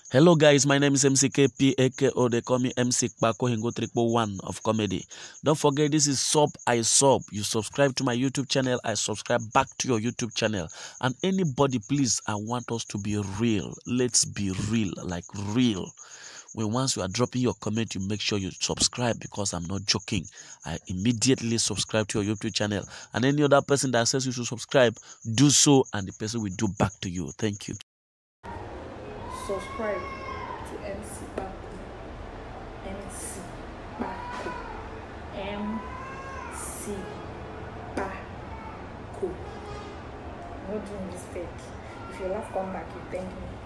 Hello guys, my name is MCKP aka they call me MC Kpako Hingo 111 of comedy. Don't forget, this is Sub I Sub. You subscribe to my YouTube channel, I subscribe back to your YouTube channel. And anybody, please, I want us to be real. Let's be real, like real. Once you are dropping your comment, you make sure you subscribe, because I'm not joking. I immediately subscribe to your YouTube channel. And any other person that says you should subscribe, do so, and the person will do back to you. Thank you. Subscribe to MC Kpako. MC Kpako. MC Kpako. I'm not doing mistake. If you laugh, come back, you thank me.